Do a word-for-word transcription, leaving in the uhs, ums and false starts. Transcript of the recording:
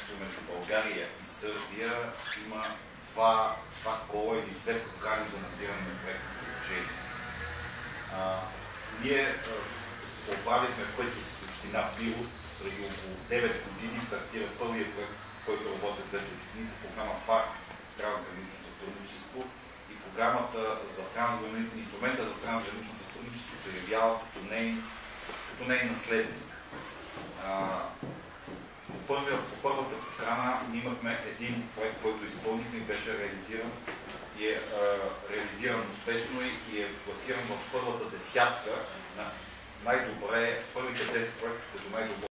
сътрудничество между България и Сърбия има два, два кола или две програми за монтиране на проектно приложение. Ние оправихме пътя с община Пирот. Преди около девет години стартира първия проект, в който работят двете общини, по програма ФАР, трансгранично сътрудничество, и програмата за трансгранично, инструмента за трансгранично сътрудничество се явява като нейн, като нейн наследник. А, по, първия, по първата програма ние имахме един проект, който изпълнихме и беше реализиран и е а, реализиран успешно и, и е класиран в първата десятка на най-добре, първите десет проекта като най-добре